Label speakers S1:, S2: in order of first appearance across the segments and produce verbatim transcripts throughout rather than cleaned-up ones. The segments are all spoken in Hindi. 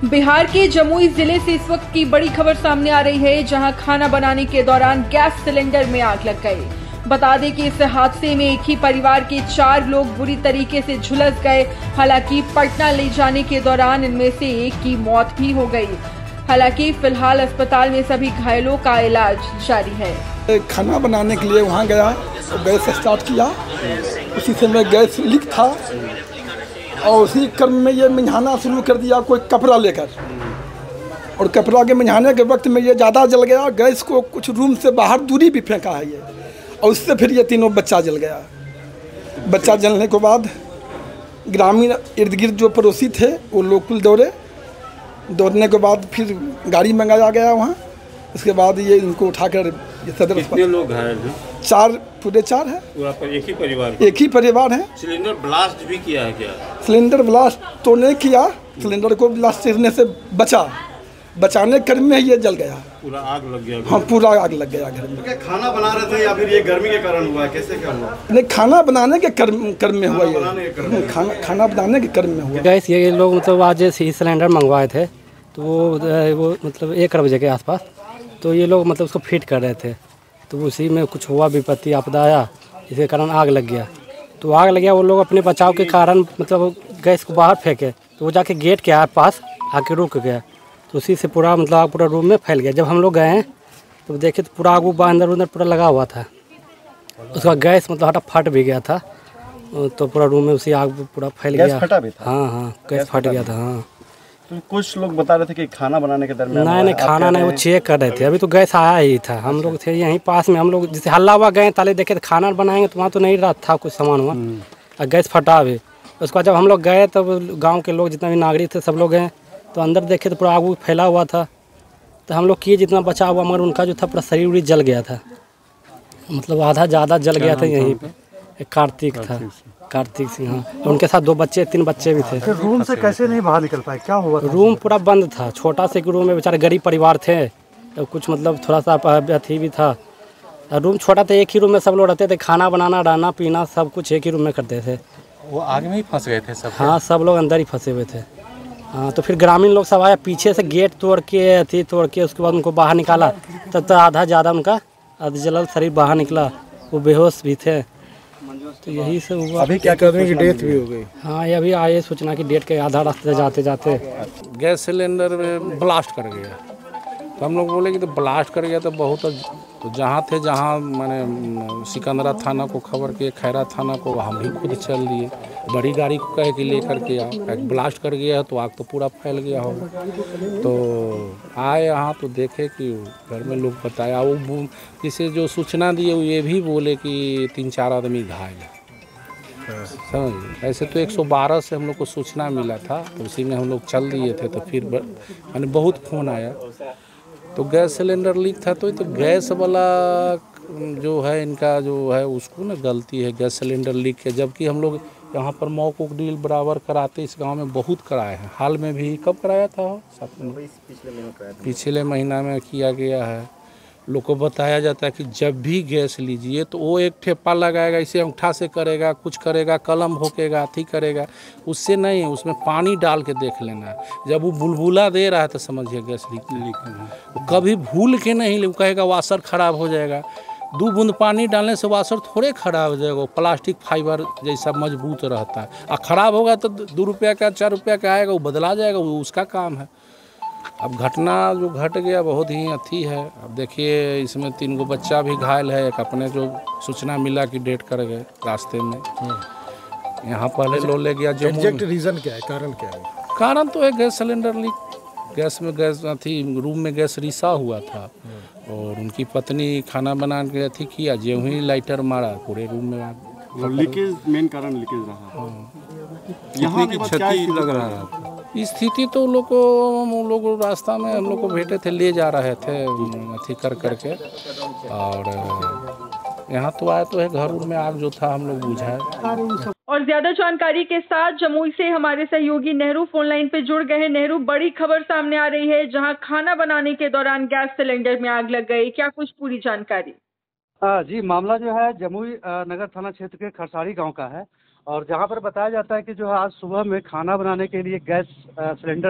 S1: बिहार के जमुई जिले से इस वक्त की बड़ी खबर सामने आ रही है, जहां खाना बनाने के दौरान गैस सिलेंडर में आग लग गई। बता दें कि इस हादसे में एक ही परिवार के चार लोग बुरी तरीके से झुलस गए। हालांकि पटना ले जाने के दौरान इनमें से एक की मौत भी हो गई। हालांकि फिलहाल अस्पताल में सभी घायलों का इलाज जारी है।
S2: खाना बनाने के लिए वहाँ गया तो गैस स्टार्ट किया, उसी समय गैस लीक था और उसी क्रम में ये मिझाना शुरू कर दिया कोई कपड़ा लेकर, और कपड़ा के मिझाने के वक्त में ये ज़्यादा जल गया। गैस को कुछ रूम से बाहर दूरी भी फेंका है ये, और उससे फिर ये तीनों बच्चा जल गया। बच्चा जलने के बाद ग्रामीण इर्द गिर्द जो पड़ोसी थे वो लोग कुल दौड़े। दौड़ने के बाद फिर गाड़ी मंगाया गया वहाँ। उसके बाद ये इनको उठाकर ये सदर
S3: कितने लोग घायल हैं?
S2: चार, पूरे चार है।
S3: वहाँ पर एक ही परिवार
S2: एक ही परिवार है।
S3: सिलेंडर ब्लास्ट भी किया है क्या?
S2: सिलेंडर ब्लास्ट तो नहीं किया, सिलेंडर को ब्लास्ट करने से बचा, बचाने क्रम में ये जल गया।
S3: पूरा आग लग गया?
S2: हाँ, पूरा आग लग गया घर में।
S4: क्या खाना बना रहे थे या फिर ये गर्मी के कारण हुआ है? कैसे क्या हुआ?
S2: नहीं, खाना बनाने के क्रम क्रम में हुआ ये। खाना खाना बनाने के क्रम में हुआ।
S5: गैस ये लोग मतलब आज सिलेंडर मंगवाए थे, तो वो वो मतलब एक बजे के आसपास, तो ये लोग मतलब उसको फिट कर रहे थे, तो उसी में कुछ हुआ, विपत्ति आपदा आया, इसके कारण आग लग गया। तो आग लग गया, वो लोग अपने बचाव के कारण मतलब गैस को बाहर फेंके, तो वो जाके गेट के आस पास आके रुक गया। तो उसी से पूरा मतलब आग पूरा रूम में फैल गया। जब हम लोग गए तो देखे तो पूरा आग अंदर अंदर पूरा लगा हुआ था। उसका गैस मतलब हटा फट भी गया था, तो पूरा रूम में उसी आग पूरा फैल गया।
S4: फटा भी था?
S5: हाँ हाँ, गैस फट गया था। हाँ,
S4: तो कुछ लोग बता रहे थे कि खाना बनाने के दरमियान।
S5: नहीं नहीं, खाना नहीं, वो चेक कर रहे थे। अभी तो गैस आया ही था, हम लोग थे यहीं पास में। हम लोग जैसे हल्ला हुआ गए ताले देखे तो खाना बनाएंगे, तो वहाँ तो नहीं रहा था कुछ सामान हुआ, और गैस फटा भी। उसके बाद जब हम लोग गए तब गांव के लोग जितना भी नागरिक थे सब लोग गए, तो अंदर देखे तो पूरा आग फैला हुआ था। तो हम लोग किए जितना बचा हुआ, मगर उनका जो था पूरा शरीर उरीर जल गया था, मतलब आधा ज़्यादा जल गया था। यहीं पे एक कार्तिक था, कार्तिक सिंह। हाँ, उनके साथ दो बच्चे, तीन बच्चे भी थे।
S6: तो रूम से कैसे नहीं बाहर निकल पाए? क्या हुआ था?
S5: रूम पूरा बंद था, छोटा सा एक रूम में, बेचारे गरीब परिवार थे, तो कुछ मतलब थोड़ा सा अथी भी था। रूम छोटा था, एक ही रूम में सब लोग रहते थे, खाना बनाना, रहना पीना सब कुछ एक ही रूम में करते थे।
S7: वो आग में ही फंस गए थे सब?
S5: हाँ, सब लोग अंदर ही फंसे हुए थे। हाँ, तो फिर ग्रामीण लोग सब आया, पीछे से गेट तोड़ के अथी तोड़ के उसके बाद उनको बाहर निकाला। तब तो आधा ज़्यादा उनका आधा जलल शरीर बाहर निकला, वो बेहोश भी थे। तो यही सब हुआ।
S6: अभी क्या करने की डेथ भी हो गई?
S5: हाँ, ये अभी आए सूचना की डेट के आधा रास्ते जाते जाते
S7: गैस सिलेंडर में ब्लास्ट कर गया। तो हम लोग बोले कि तो ब्लास्ट कर गया तो बहुत, तो जहाँ थे जहाँ मैंने सिकंदरा थाना को खबर किए, खैरा थाना को, हम भी खुद चल दिए, बड़ी गाड़ी को कहे कि लेकर के आओ। ब्लास्ट कर गया तो आग तो पूरा फैल गया होगा। तो आए यहाँ तो देखे कि घर में लोग बताया, वो जिसे जो सूचना दिए वो ये भी बोले कि तीन चार आदमी घायल है। समझ, ऐसे तो एक सौ बारह से हम लोग को सूचना मिला था, तो उसी में हम लोग चल दिए थे। तो फिर मैंने बहुत फ़ोन आया, तो गैस सिलेंडर लीक था। तो तो गैस वाला जो है इनका जो है उसको ना गलती है, गैस सिलेंडर लीक है। जबकि हम लोग यहाँ पर मॉक वॉक डील बराबर कराते इस गांव में बहुत कराए हैं। हाल में भी कब कराया था? पिछले महीना में किया गया है। लोग को बताया जाता है कि जब भी गैस लीजिए तो वो एक ठेपा लगाएगा, इसे अंगूठा से करेगा, कुछ करेगा, कलम भोंकेगा, अथी करेगा, उससे नहीं, उसमें पानी डाल के देख लेना। जब वो बुलबुला दे रहा है तो समझिए गैस लीक है। कभी भूल के नहीं, वो कहेगा वाशर खराब हो जाएगा। दो बूंद पानी डालने से वाशर थोड़े खराब हो जाएगा, प्लास्टिक फाइबर जैसा मजबूत रहता है। और ख़राब होगा तो दो रुपया का चार रुपया का आएगा, वो बदला जाएगा, वो उसका काम है। अब घटना जो घट गया बहुत ही अथी है। अब देखिए इसमें तीन गो बच्चा भी घायल है, एक अपने जो सूचना मिला कि डेट कर गए रास्ते में। यहाँ पहले लो ले गया। जो
S6: एग्जैक्ट रीज़न क्या है, कारण क्या है?
S7: कारण तो है गैस सिलेंडर लीक। गैस में गैस अथी रूम में गैस रिसा हुआ था, और उनकी पत्नी खाना बना के अथी किया, जो ही लाइटर मारा पूरे रूम में आग।
S4: लीकेज मेन कारण लीकेज रहा।
S7: यहाँ की क्षति लग रहा है। स्थिति तो लोग को हम लोग रास्ता में हम लोग को भेटे थे, ले जा रहे थे अथी कर करके, और यहाँ तो आए तो है घर में आग जो था हम लोग बुझाए।
S1: और ज्यादा जानकारी के साथ जमुई से हमारे सहयोगी नेहरू फोन लाइन पे जुड़ गए हैं। नेहरू, बड़ी खबर सामने आ रही है, जहां खाना बनाने के दौरान गैस सिलेंडर में आग लग गई, क्या कुछ पूरी जानकारी?
S6: आ, जी, मामला जो है जमुई नगर थाना क्षेत्र के खरसारी गांव का है, और जहां पर बताया जाता है कि जो है आज सुबह में खाना बनाने के लिए गैस सिलेंडर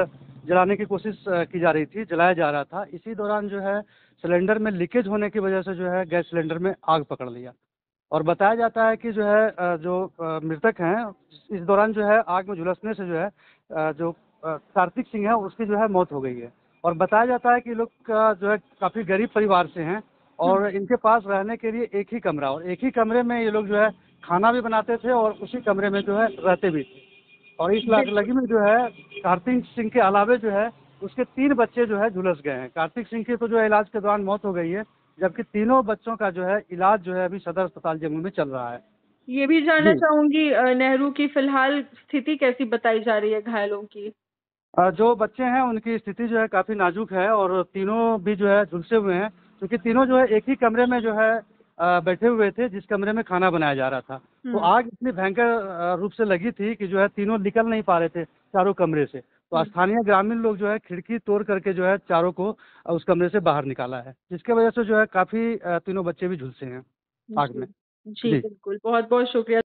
S6: जलाने की कोशिश अ, की जा रही थी, जलाया जा रहा था। इसी दौरान जो है सिलेंडर में लीकेज होने की वजह से जो है गैस सिलेंडर में आग पकड़ लिया। और बताया जाता है कि जो है अ, जो अ, मृतक हैं, इस दौरान जो है आग में झुलसने से जो है अ, जो अ, कार्तिक सिंह है उसकी जो है मौत हो गई है। और बताया जाता है कि ये लोग का जो है काफ़ी गरीब परिवार से हैं और इनके पास रहने के लिए एक ही कमरा, और एक ही कमरे में ये लोग जो है खाना भी बनाते थे और उसी कमरे में जो है रहते भी थे। और इस लागलगी में जो है कार्तिक सिंह के अलावे जो है उसके तीन बच्चे जो है झुलस गए हैं। कार्तिक सिंह की तो जो है इलाज के दौरान मौत हो गई है, जबकि तीनों बच्चों का जो है इलाज जो है अभी सदर अस्पताल जम्मू में चल रहा है।
S1: ये भी जानना
S6: जी।
S1: चाहूंगी अ, नेहरू की फिलहाल स्थिति कैसी बताई जा रही है घायलों की?
S6: अ, जो बच्चे हैं उनकी स्थिति जो है काफ़ी नाजुक है और तीनों भी जो है झुलसे हुए हैं, क्योंकि तीनों जो है एक ही कमरे में जो है अ, बैठे हुए थे, जिस कमरे में खाना बनाया जा रहा था। तो आग इतनी भयंकर अ, रूप से लगी थी कि जो है तीनों निकल नहीं पा रहे थे चारों कमरे से। तो स्थानीय ग्रामीण लोग जो है खिड़की तोड़ करके जो है चारों को अ, उस कमरे से बाहर निकाला है, जिसके वजह से जो है काफ़ी अ, तीनों बच्चे भी झुलसे हैं आग में।
S1: जी,
S6: जी।
S1: बिल्कुल। बहुत-बहुत शुक्रिया।